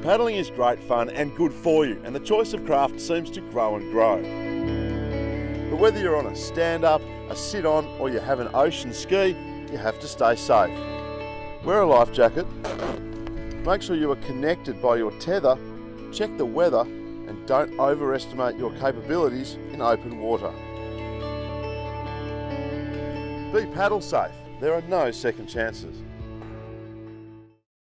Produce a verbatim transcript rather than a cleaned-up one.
Paddling is great fun and good for you, and the choice of craft seems to grow and grow. But whether you're on a stand-up, a sit-on, or you have an ocean ski, you have to stay safe. Wear a life jacket, make sure you are connected by your tether, check the weather, and don't overestimate your capabilities in open water. Be paddle safe. There are no second chances.